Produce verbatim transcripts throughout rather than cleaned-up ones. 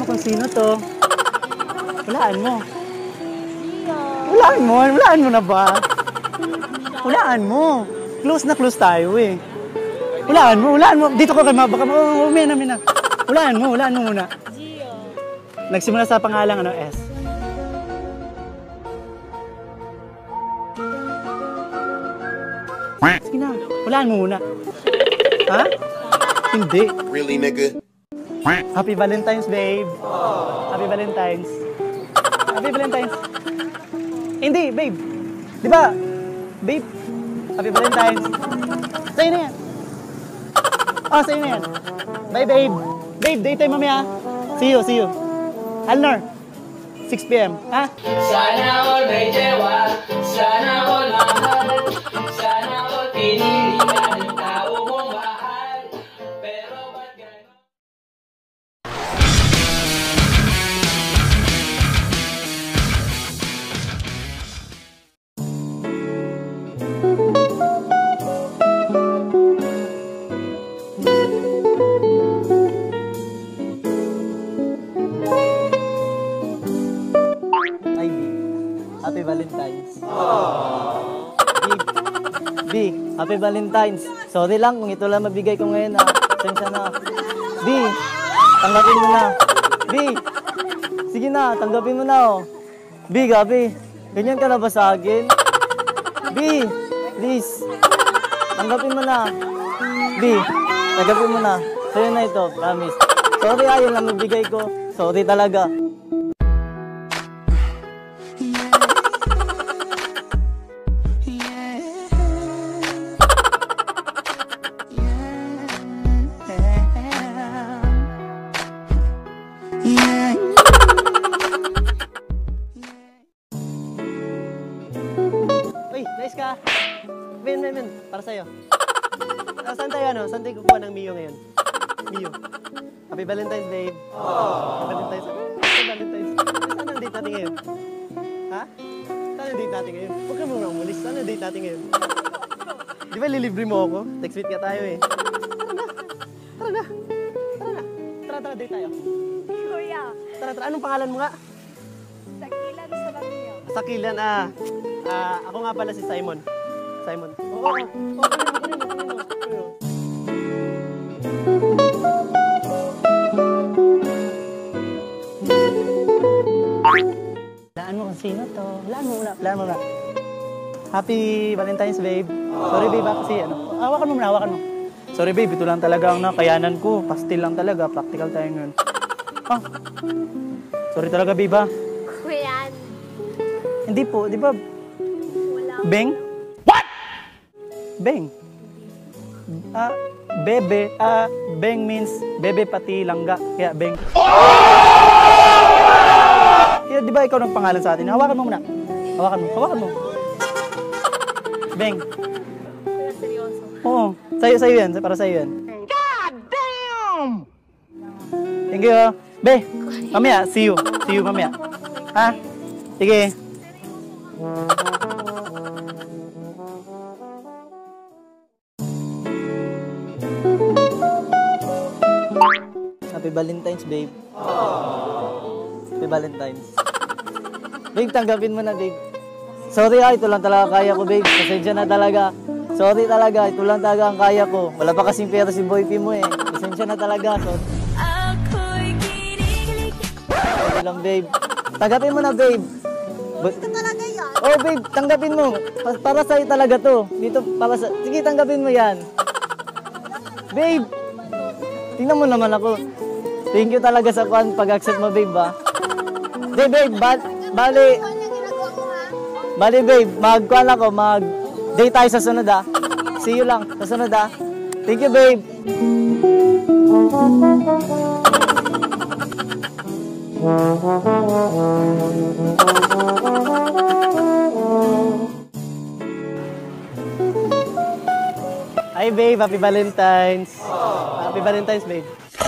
kung sino to. Hulaan mo. Hulaan mo. Hulaan mo na ba? Hulaan mo. Close na close tayo eh. Hulaan mo. Hulaan mo. Dito ko kay ma. Baka mo. Umina, umina. Hulaan mo. Hulaan mo muna. Gio. Nagsimula sa pangalang ano, S. Sige na. Hulaan mo muna. Ha? Hindi. Really, nigga? Happy Valentine's, babe. Happy Valentine's. Happy Valentine's. Hindi, babe. Di ba? Babe. Happy Valentine's. Sa'yo na yan. Oh, sa'yo na yan. Bye, babe. Babe, daytime mamaya. See you, see you. Alnor. six p m Ha? Sana all may jewa. Sana all mahal. Sana all pinili ka ng tao mong mahal. Pero ba't gano'n? Ay, B. Happy Valentine's. B. B. Happy Valentine's. Sorry lang kung ito lang mabigay ko ngayon ha. Sensya na. B. Tanggapin mo na. B. Sige na, tanggapin mo na oh. B, gabi. Ganyan ka na ba sa akin? B. Please. Tanggapin mo na. B. Tanggapin mo na. Sa'yo na ito, promise. Sorry ha, yun lang mabigay ko. Sorry talaga. Uy, nice ka. Ben, ben, ben. Para sa'yo. Uh, saan tayo, ano? Saan tayo kukuha ng Mio ngayon? Mio. Happy Valentine's, babe. Happy Valentine's. Happy Valentine's. Saan ang date natin ngayon? Ha? Saan ang date natin ngayon? Huwag ka muna umulis. Saan ang date natin ngayon? Di ba lilibre mo ako? Text meet ka tayo eh. Tara na. Tara na. Tara na. Tara, tara, date tayo. Kuya. Tara, tara. Anong pangalan mo nga? Sakilan sa Bagyo. Sakilan, ah. Ah, ako nga pala si Simon. Simon. Oo, oo. Oo, kunin mo, kunin mo, kunin mo. Hulaan mo kung sino to. Hulaan mo muna, hulaan mo muna. Happy Valentine's, babe. Sorry, babe, kasi ano. Hawakan mo muna, hawakan mo. Sorry, babe, ito lang talaga ang nakayanan ko. Pastil lang talaga, practical tayo ngayon. Ah. Sorry talaga, babe, ha. Kuyan. Hindi po, di ba? Wala. Beng? What? Beng. Ah, bebe. Ah, beng means bebe pati langga. Kaya beng. Kaya di ba ikaw ng pangalan sa atin? Hawakan mo muna. Hawakan mo. Hawakan mo. Beng. Kuya, seryoso. Oo. Sa'yo, sa'yo yan. Para sa'yo yan. God damn! Thank you. Be, mamaya. See you. See you mamaya. Ha? Sige. Happy Valentine's, babe. Happy Valentine's. Babe, tanggapin mo na, babe. Sorry ah, ito lang talaga kaya ko, babe. Pasensya na talaga. Sorry talaga, ito lang talaga ang kaya ko. Wala pa kasing pera si boyfriend mo eh. Pasensya na talaga. Sorry. Sorry lang, babe. Tanggapin mo na, babe. Ito talaga yan. Oh, babe, tanggapin mo. Para sa'yo talaga to. Dito, para sa... Sige, tanggapin mo yan. Babe, tingnan mo naman ako. Thank you talaga sa kwan pag-accept mo, babe, ba? Hindi, babe, ba bali... Bali, babe, mag-kwan ako, mag-date tayo sa sunod, ah. See you lang, sa sunod, ah. Thank you, babe. Hi, babe. Happy Valentine's. Happy Valentine's, babe.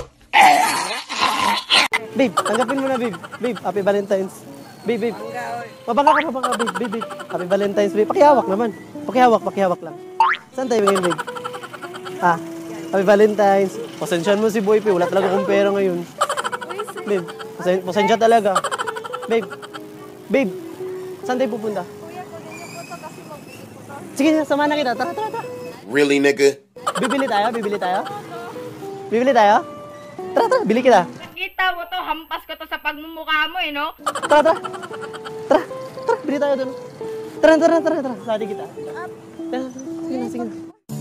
Babe, tanggapin mo na, babe. Babe, happy Valentine's. Babe, babe. Pabangga ka, pabangga, babe, babe, babe. Happy Valentine's, babe. Pakihawak naman. Pakihawak, pakihawak lang. Saan tayo ngayon, babe? Ah, happy Valentine's. Pasensyahan mo si Boy P. Wala talaga akong pera ngayon. Babe, Pasen pasensya talaga. Babe. Babe. Saan tayo pupunta? Kuya, kunin niyo po to kasi magbili po to. Sige, sama na kita. Tara, tara, tara. Really, nigga? Bibili tayo? Bibili tayo? Bibili tayo? Tara, tara. Bili kita. Kita mo to, hampas ko to sa pagmumukha mo eh, no? Tara, tara. Tara, tara. Bili tayo doon. Tara, tara, tara, tara. Sali kita. Tara, tara. Sige na, sige na.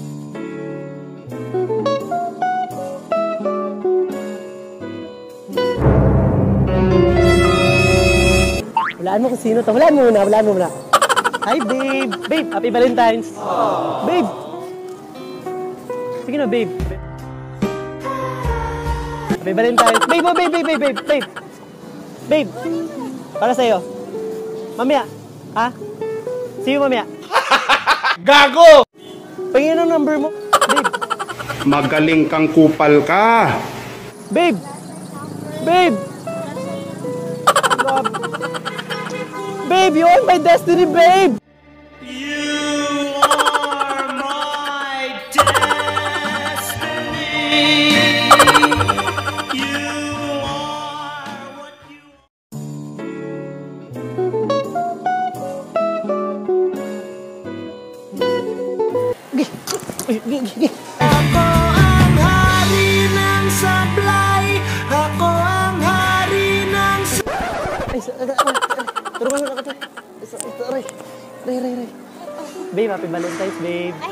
Walaan mo kung sino to. Walaan mo muna, walaan mo muna. Hi, babe. Babe, happy Valentine's. Babe. Sige na, babe. Happy Valentine's. Babe, oh, babe, babe, babe, babe, babe. Babe, para sa'yo. Mamaya. Ha? See you mamaya. Gago! Pahingin ang number mo. Babe. Magaling kang kupal ka. Babe. Babe. Babe, you are my destiny, babe. Ako ang hari ng sablay. Ako ang hari ng Ay, sa- aga- aga- aga- tulungan mo na ako. Sa- sa- Aray, aray, aray, aray. Babe, happy Valentine's, babe. Ay.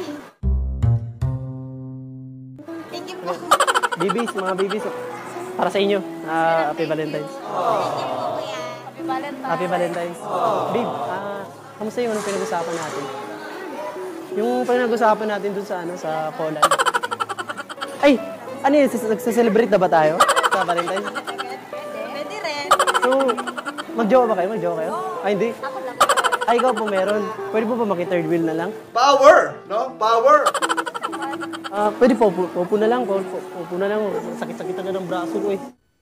Thank you po. Babies, mga babies. Para sa inyo, ah, happy Valentine's. Thank you po, kuya. Happy Valentine's. Happy Valentine's. Babe, ah, kamusta yung anong pinag-usapan natin? Yung pinag-usapan natin dun sa, ano, sa Poland. Ay, ano yun, nagsaselebrate na ba tayo sa Valentine's? Pwede rin. So, mag-jowa ba kayo? Mag-jowa kayo? Ay, hindi. Ako lang. Ay, ikaw po meron. Pwede po ba maki-third wheel na lang? Power! No? Power! Ah, pwede po, po, po, po na lang. Po, po, po na lang. Sakit-sakit na ng braso ko eh.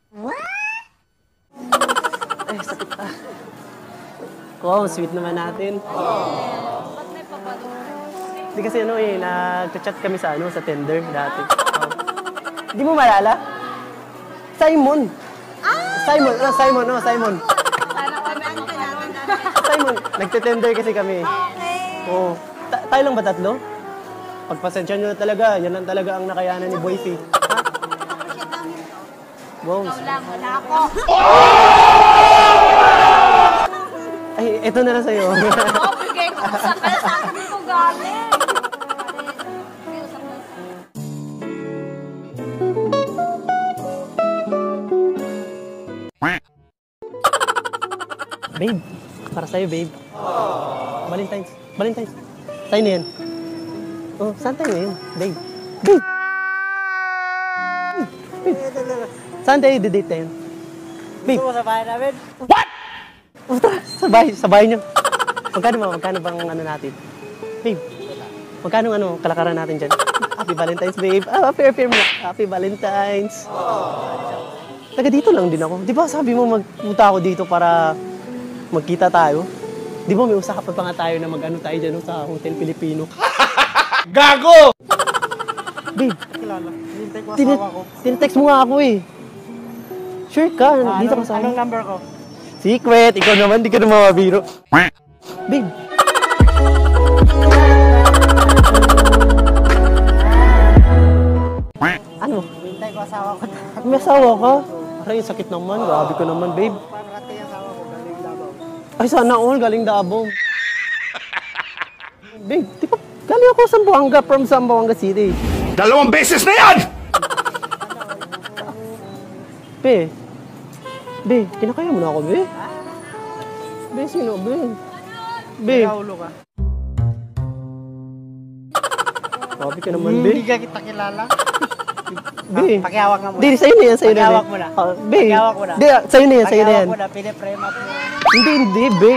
Ay, sakit ah. Wow, sweet naman natin. Ba't may papalo? Hindi kasi ano eh, nag-chat kami sa ano, sa Tinder dati. Oh. Hindi mo malala? Simon! Simon, oh, Simon, oh, Simon. Sana kami ang kailangan natin. Simon, nagte-tender kasi kami. Okay. Oo. Ta- tayo lang ba tatlo? Pagpasensya nyo na talaga, yan lang talaga ang nakayanan ni Boyfie. Ha? Wow. Ikaw lang, wala ako. Ay, eto na lang sa'yo. Oh, bigay ko sa kaya sa akin dito galing. Babe, para sa'yo, babe. Valentine's. Valentine's. Sa'yo na yan. Oh, saan tayo ngayon? Babe. Babe! Babe. Saan tayo i-date tayo? Babe. Gusto mo sa bahay namin? What? Oh, tara, sa bahay, sa bahay niyo. Magkano ba? Magkano bang ano natin? Babe, magkano ano kalakaran natin dyan? Happy Valentine's, babe. Ah, fair, fair mo. Happy Valentine's. Taga dito lang din ako. Di ba sabi mo magpunta ako dito para magkita tayo? Di ba may usapan pa nga tayo na mag-ano tayo dyan sa Hotel Filipino? Gago! Babe, tin- tinetext mo nga ako eh. Sure ka, dito ka sa anong number ko? Secret, ikaw naman, di ka na mawabiro. Babe. Ano? Hintay ko asawa ko. May asawa ka? Aray, sakit naman. Grabe ko naman, babe. Ay, sana all. Galing Davao. Babe, di ba? Galing ako sa Zamboanga, from Zamboanga City. Dalawang beses na yan! Be. Be, kinakaya mo na ako, be. Be, sino, be? Be. Nakaulo ka. Grabe ka naman, be. Hindi ka kita kilala. Be. Pakihawak nga muna. Hindi, sa'yo na yan, sa'yo na yan. Pakihawak mo na. Ah, be. Pakihawak mo na. Hindi, sa'yo na yan, sa'yo na yan. Pakihawak mo na, piniprame up mo. Hindi, hindi, be.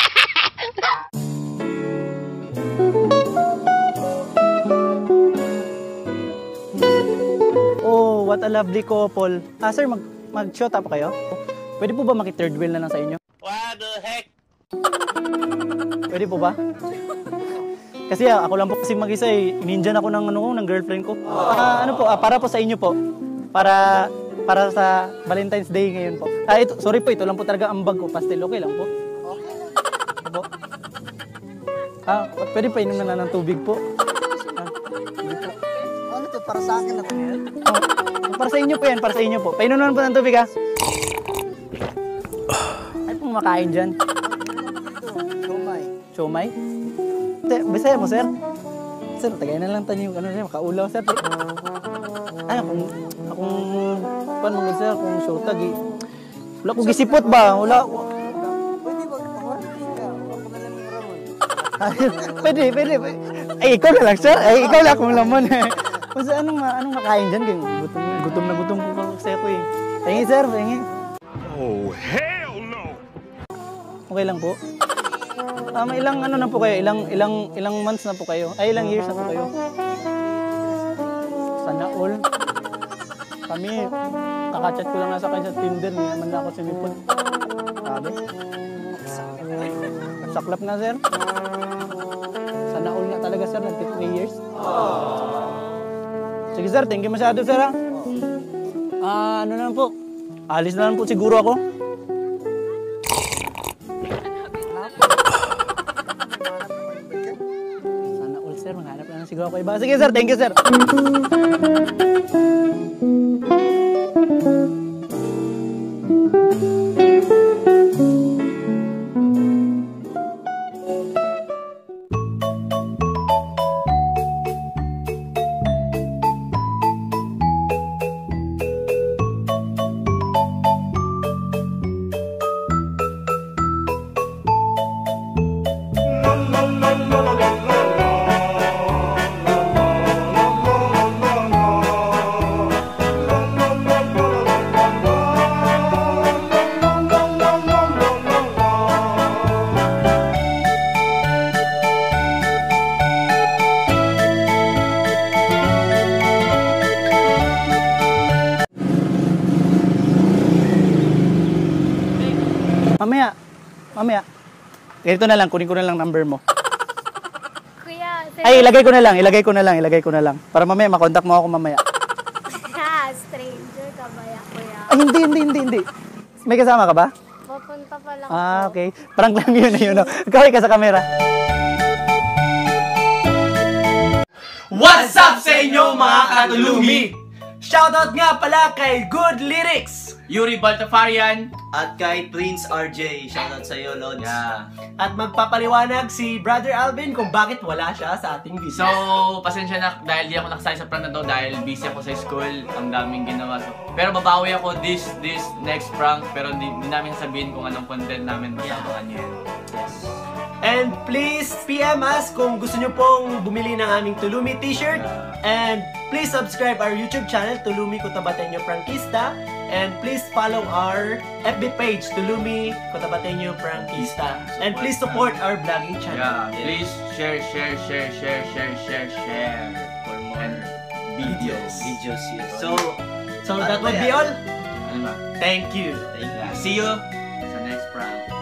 Oh, what a lovely couple. Ah, sir, mag mag-shot up kayo? Pwede po ba maki-third wheel na lang sa inyo? What the heck? Pwede po ba? Kasi ah, ako lang po kasi mag-isa eh. Inindihan ako ng, ano, ko, ng girlfriend ko. Ah, ano po, ah, para po sa inyo po. Para para sa Valentine's Day ngayon po. Ah, ito, sorry po, ito lang po talaga ang bag ko. Pastel, okay lang po? Okay lang. Po. Ah, pwede pa inom na lang ng tubig po. Ah, hindi po. Ano to? Para sa akin na to. Oh, para sa inyo po yan, para sa inyo po. Painom naman po ng tubig ha. Ay pong makain dyan. Lumay. Siomay? Te, Bisaya mo, sir? Sir, tagay na lang tayo yung ano, sir, makaulaw, sir. Ay, akong, akong, paano mga sir, kung shortag, eh. Wala ko gisipot ba? Wala ko. Pwede ba? Pag-warranty ka. Huwag mo na lang yung ramon. Pwede, pwede. Ay, ikaw na lang, sir. Ay, ikaw lang akong laman. Kasi anong, ma- anong makain dyan? Kaya gutom, gutom na gutom ko kasi ako eh. Pahingi, sir, pahingi. Oh, hell no! Okay lang po. Um, ilang ano na po kayo? Ilang ilang ilang months na po kayo? Ay, ilang years na po kayo? Sana all. Kami, kakachat ko lang nga sa kanya sa Tinder. May naman na ako sumipon. Sabi. Saklap na, sir. Sana all na talaga, sir. nag three years. Sige, sir. Thank you masyado, sir. Ha? Ah, ano na lang po. Alis na lang po siguro ako. Sana all, sir. Maghanap na lang siguro ako iba. Sige, sir. Thank you, sir. Mamaya. Mamaya. Ganito na lang. Kunin ko na lang number mo. Kuya, Ay, ilagay ko na lang. Ilagay ko na lang. Ilagay ko na lang. Para mamaya, makontak mo ako mamaya. ha, stranger ka ba ya, kuya? Ay, hindi, hindi, hindi, hindi. May kasama ka ba? Papunta pa lang Ah, po. okay. Parang lang yun na yun. No? Kaway ka sa camera. What's up sa inyo mga katulumi? Shoutout nga pala kay Good Lyrics, Yuri Baltafarian, At kay Prince R J, shoutout sa iyo, Lods. yeah. At magpapaliwanag si Brother Alvin kung bakit wala siya sa ating video. So, pasensya na dahil di ako nakasali sa prank na to dahil busy ako sa school, ang daming ginawa. So, pero babawi ako this this next prank, pero hindi, hindi namin sabihin kung anong content namin, basta abangan nyo yan. Yes. And please P M us kung gusto nyo pong bumili ng aming Tulumi t-shirt. And please subscribe our YouTube channel, Tulumi Cotabateño Prankista. And please follow our F B page, Tulumi Cotabateño Prankista. And please support our vlogging channel. Yeah, please share, share, share, share, share, share, share for more videos. Videos, yes. So, So ano that ba would be yan? all. Ano ba? Thank you. thank you. Yeah, see you sa next prank.